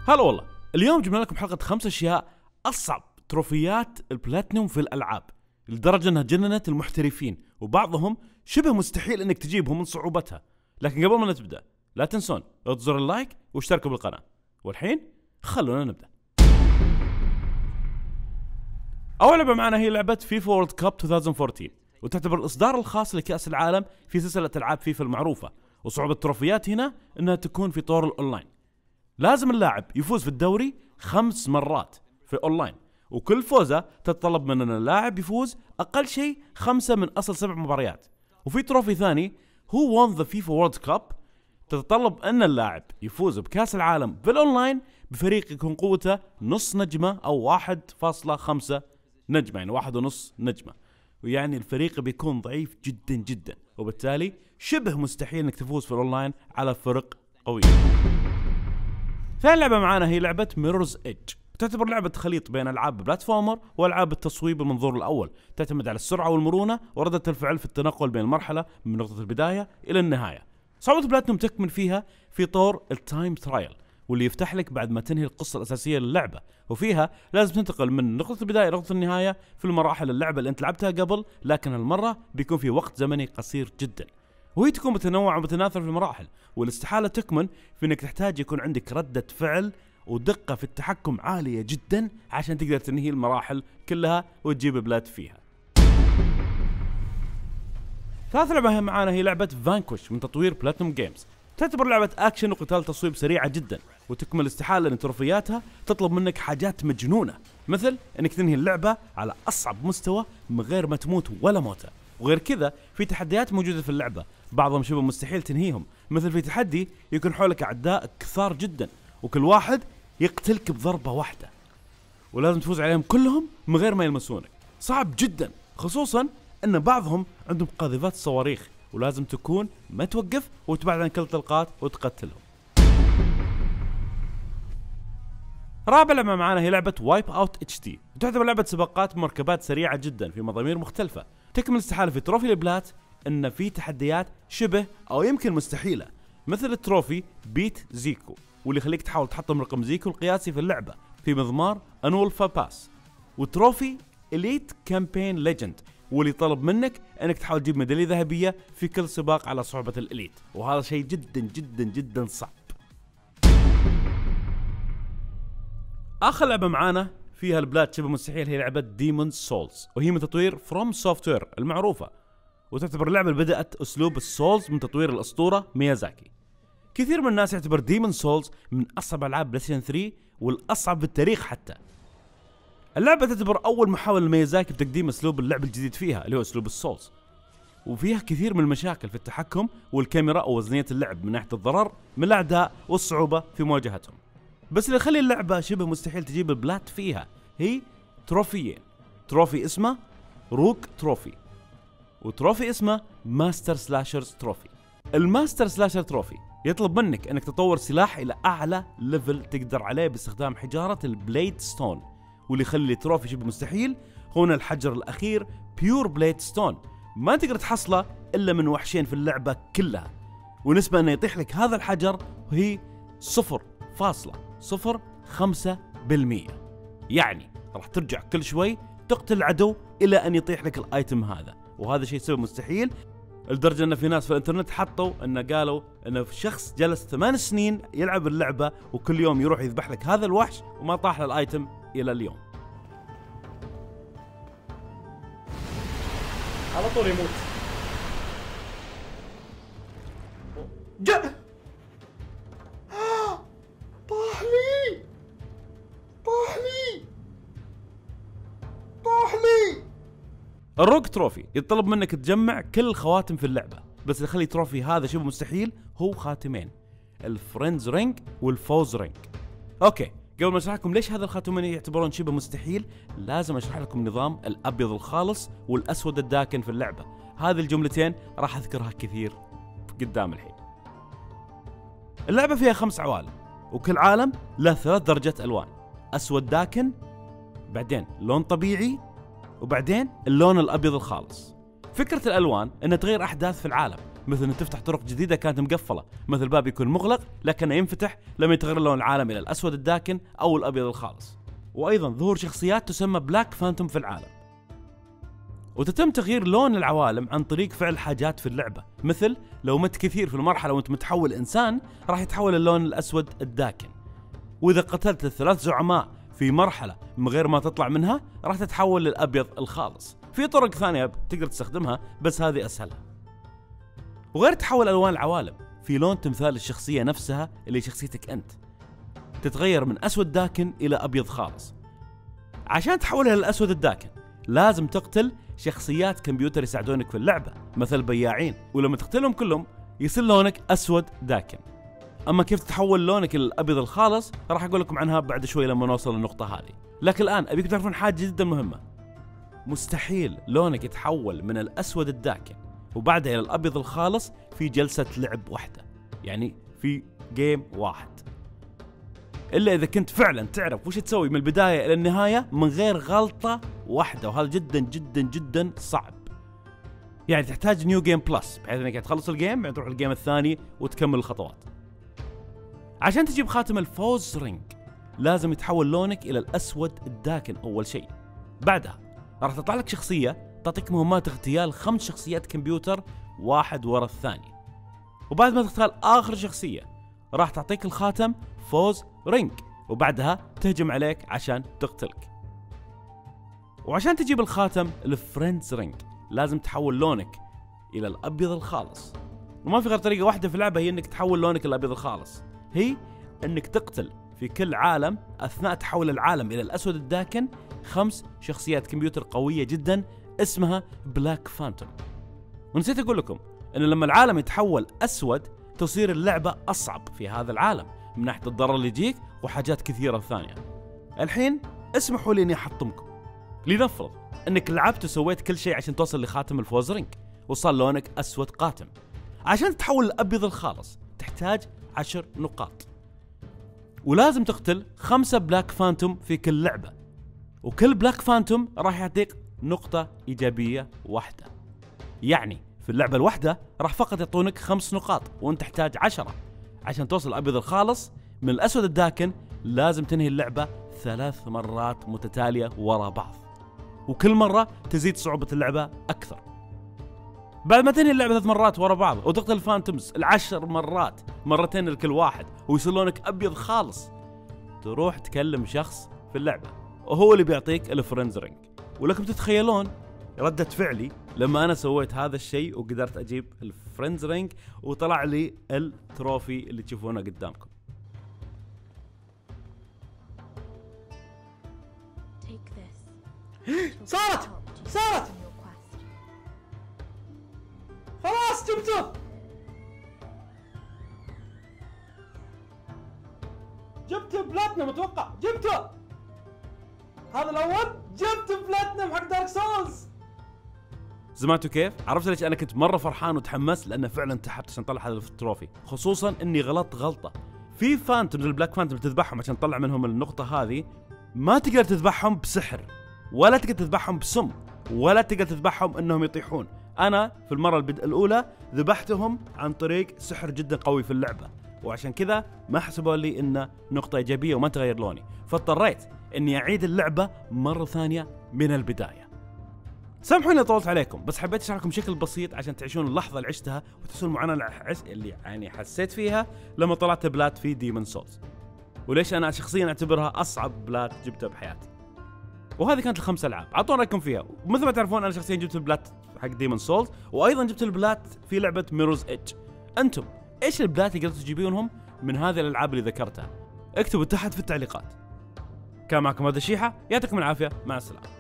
هلا والله. اليوم جبنا لكم حلقة 5 أشياء أصعب تروفيات البلاتينوم في الألعاب، لدرجة أنها جننت المحترفين وبعضهم شبه مستحيل أنك تجيبهم من صعوبتها. لكن قبل ما نبدأ لا تنسون اضغطوا اللايك واشتركوا بالقناة. والحين خلونا نبدأ. أول لعبة معنا هي لعبة فيفا وورلد كاب 2014، وتعتبر الإصدار الخاص لكأس العالم في سلسلة ألعاب فيفا المعروفة. وصعوبة التروفيات هنا أنها تكون في طور الأونلاين. لازم اللاعب يفوز في الدوري 5 مرات في أونلاين، وكل فوزة تتطلب من أن اللاعب يفوز أقل شيء 5 من أصل 7 مباريات. وفي تروفي ثاني هو وون ذا فيفا وورلد كاب، تتطلب أن اللاعب يفوز بكأس العالم بالأونلاين بفريق يكون قوته نص نجمة أو 1.5 نجمة، يعني 1.5 نجمة، ويعني الفريق بيكون ضعيف جدا جدا، وبالتالي شبه مستحيل انك تفوز في الاونلاين على فرق قوية. ثاني لعبة معانا هي لعبة ميرورز ايدج، تعتبر لعبة خليط بين العاب بلاتفورمر والعاب التصويب المنظور الاول، تعتمد على السرعة والمرونة وردة الفعل في التنقل بين المرحلة من نقطة البداية الى النهاية. صعوبة بلاتينوم تكمن فيها في طور التايم ترايل، واللي يفتح لك بعد ما تنهي القصة الأساسية للعبة، وفيها لازم تنتقل من نقطة البداية إلى نقطة النهاية في المراحل اللعبة اللي أنت لعبتها قبل، لكن هالمرة بيكون في وقت زمني قصير جدا، وهي تكون متنوعة ومتناثرة في المراحل، والاستحالة تكمن في إنك تحتاج يكون عندك ردة فعل ودقة في التحكم عالية جدا عشان تقدر تنهي المراحل كلها وتجيب بلاد فيها. ثالث لعبة معانا هي لعبة فانكوش من تطوير بلاتينوم جيمز، تعتبر لعبة أكشن وقتال تصويب سريعة جدا، وتكمل استحالة أن تروفياتها تطلب منك حاجات مجنونة، مثل أنك تنهي اللعبة على أصعب مستوى من غير ما تموت ولا موتة. وغير كذا في تحديات موجودة في اللعبة، بعضهم شبه مستحيل تنهيهم، مثل في تحدي يكون حولك أعداء كثار جدا وكل واحد يقتلك بضربة واحدة، ولازم تفوز عليهم كلهم من غير ما يلمسونك. صعب جدا، خصوصا أن بعضهم عندهم قاذفات صواريخ، ولازم تكون ما توقف وتبعد عن كل الطلقات وتقتلهم. رابع لعبة معانا هي لعبة وايب اوت اتش دي، تعتبر لعبة سباقات مركبات سريعة جدا في مضامير مختلفة، تكمل استحالة في تروفي البلات ان في تحديات شبه او يمكن مستحيلة، مثل التروفي بيت زيكو، واللي يخليك تحاول تحطم رقم زيكو القياسي في اللعبة في مضمار انولفا باس، وتروفي اليت كامبين ليجند، واللي طلب منك انك تحاول تجيب ميدالية ذهبية في كل سباق على صعوبة الاليت، وهذا شيء جدا جدا جدا صعب. اخر لعبة معانا فيها البلاد شبه مستحيل هي لعبة ديمون سولز، وهي من تطوير فروم سوفتوير المعروفة، وتعتبر اللعبة اللي بدأت اسلوب السولز من تطوير الاسطورة ميازاكي. كثير من الناس يعتبر ديمون سولز من اصعب العاب بلايستيشن 3 والاصعب بالتاريخ حتى. اللعبة تعتبر أول محاولة لميازاكي بتقديم أسلوب اللعب الجديد فيها اللي هو أسلوب السولز، وفيها كثير من المشاكل في التحكم والكاميرا ووزنية اللعب من ناحية الضرر من الأعداء والصعوبة في مواجهتهم. بس اللي يخلي اللعبة شبه مستحيل تجيب البلات فيها هي تروفيين، تروفي اسمه روك تروفي، وتروفي اسمه ماستر سلاشرز تروفي. الماستر سلاشر تروفي يطلب منك أنك تطور سلاح إلى أعلى ليفل تقدر عليه باستخدام حجارة البليد ستون، واللي يخلي التروفي شبه مستحيل هنا الحجر الأخير بيور بليد ستون، ما تقدر تحصله إلا من وحشين في اللعبة كلها، ونسبة أنه يطيح لك هذا الحجر هي 0.05%، يعني راح ترجع كل شوي تقتل العدو إلى أن يطيح لك الآيتم هذا، وهذا شيء شبه مستحيل، لدرجة أن في ناس في الانترنت حطوا أن قالوا أن في شخص جلس 8 سنين يلعب اللعبة وكل يوم يروح يذبح لك هذا الوحش وما طاح له الآيتم إلى اليوم. على طول يموت. طاح لي طاح لي طاح لي. الروك تروفي يتطلب منك تجمع كل الخواتم في اللعبة، بس اللي يخلي تروفي هذا شبه مستحيل هو خاتمين، الفريندز رينج والفوز رينج. اوكي، قبل ما اشرح لكم ليش هذا الخاتمين يعتبرون شبه مستحيل، لازم اشرح لكم نظام الابيض الخالص والاسود الداكن في اللعبة. هذه الجملتين راح اذكرها كثير قدام الحين. اللعبة فيها 5 عوالم، وكل عالم له 3 درجات الوان، اسود داكن، بعدين لون طبيعي، وبعدين اللون الابيض الخالص. فكرة الالوان انها تغير احداث في العالم، مثل ان تفتح طرق جديده كانت مقفله، مثل باب يكون مغلق لكنه ينفتح لما يتغير لون العالم الى الاسود الداكن او الابيض الخالص. وايضا ظهور شخصيات تسمى بلاك فانتوم في العالم. وتتم تغيير لون العوالم عن طريق فعل حاجات في اللعبه، مثل لو مت كثير في المرحله وانت متحول انسان راح يتحول اللون الاسود الداكن، واذا قتلت الثلاث زعماء في مرحله من غير ما تطلع منها راح تتحول للابيض الخالص. في طرق ثانيه تقدر تستخدمها بس هذه اسهلها. وغير تحول الوان العوالم، في لون تمثال الشخصيه نفسها اللي شخصيتك انت تتغير من اسود داكن الى ابيض خالص. عشان تحولها للاسود الداكن لازم تقتل شخصيات كمبيوتر يساعدونك في اللعبه مثل بياعين، ولما تقتلهم كلهم يصير لونك اسود داكن. اما كيف تتحول لونك للابيض الخالص راح اقول لكم عنها بعد شوي لما نوصل للنقطه هذه. لكن الان ابيكم تعرفون حاجه جدا مهمه، مستحيل لونك يتحول من الاسود الداكن وبعدها الى الابيض الخالص في جلسه لعب واحده، يعني في جيم واحد، الا اذا كنت فعلا تعرف وش تسوي من البدايه الى النهايه من غير غلطه واحده، وهذا جدا جدا جدا صعب. يعني تحتاج نيو جيم بلس بحيث انك تخلص الجيم بعدين تروح الجيم الثاني وتكمل الخطوات. عشان تجيب خاتم الفوز رينج لازم يتحول لونك الى الاسود الداكن اول شيء. بعدها راح تطلع لك شخصيه تعطيك مهمات اغتيال 5 شخصيات كمبيوتر واحد ورا الثاني، وبعد ما تغتال اخر شخصيه راح تعطيك الخاتم فوز رينج، وبعدها تهجم عليك عشان تقتلك. وعشان تجيب الخاتم الفريندز رينج لازم تحول لونك الى الابيض الخالص، وما في غير طريقه واحده في اللعبه هي انك تحول لونك الابيض الخالص، هي انك تقتل في كل عالم اثناء تحول العالم الى الاسود الداكن 5 شخصيات كمبيوتر قويه جدا اسمها بلاك فانتوم. ونسيت اقول لكم ان لما العالم يتحول اسود تصير اللعبه اصعب في هذا العالم من ناحيه الضرر اللي يجيك وحاجات كثيره ثانيه. الحين اسمحوا لي اني احطمكم. لنفرض انك لعبت وسويت كل شيء عشان توصل لخاتم الفوز رينج وصار لونك اسود قاتم. عشان تتحول الابيض الخالص تحتاج 10 نقاط، ولازم تقتل 5 بلاك فانتوم في كل لعبه، وكل بلاك فانتوم راح يعطيك نقطه ايجابيه واحده. يعني في اللعبه الواحده راح فقط يعطونك 5 نقاط وانت تحتاج 10. عشان توصل الابيض الخالص من الاسود الداكن لازم تنهي اللعبه 3 مرات متتاليه ورا بعض، وكل مره تزيد صعوبه اللعبه اكثر. بعد ما تنهي اللعبه 3 مرات ورا بعض وتقتل الفانتومز 10 مرات، مرتين لكل واحد، ويصير لونك ابيض خالص، تروح تكلم شخص في اللعبه وهو اللي بيعطيك الفريندز رينج. ولكم تتخيلون ردة فعلي لما انا سويت هذا الشيء وقدرت اجيب الفريندز رينج وطلع لي التروفي اللي تشوفونه قدامكم. صارت خلاص جبته بلاتنم، اتوقع جبته هذا الاول، جبت بلاتنم حق دارك سولز. سمعتوا كيف؟ عرفت ليش انا كنت مره فرحان وتحمست؟ لانه فعلا تعبت عشان اطلع هذا التروفي، خصوصا اني غلطت غلطه. في فانتوم البلاك فانتوم تذبحهم عشان تطلع منهم النقطه هذه، ما تقدر تذبحهم بسحر، ولا تقدر تذبحهم بسم، ولا تقدر تذبحهم انهم يطيحون. انا في المره الاولى ذبحتهم عن طريق سحر جدا قوي في اللعبه، وعشان كذا ما حسبوا لي انه نقطه ايجابيه وما تغير لوني، فاضطريت اني اعيد اللعبه مره ثانيه من البدايه. سامحوني طولت عليكم، بس حبيت اشرح لكم بشكل بسيط عشان تعيشون اللحظه اللي عشتها وتحسون المعاناه اللي يعني حسيت فيها لما طلعت بلات في ديمون سولز، وليش انا شخصيا اعتبرها اصعب بلات جبتها بحياتي. وهذه كانت ال5 ألعاب، اعطونا رايكم فيها. ومثل ما تعرفون انا شخصيا جبت البلات حق ديمون سولز، وايضا جبت البلات في لعبه ميروز ايدج. انتم ايش البلات اللي قدرتوا تجيبونهم من هذه الالعاب اللي ذكرتها؟ اكتبوا تحت في التعليقات. كان معكم هذا الشيحه، يعطيكم العافيه، مع السلامه.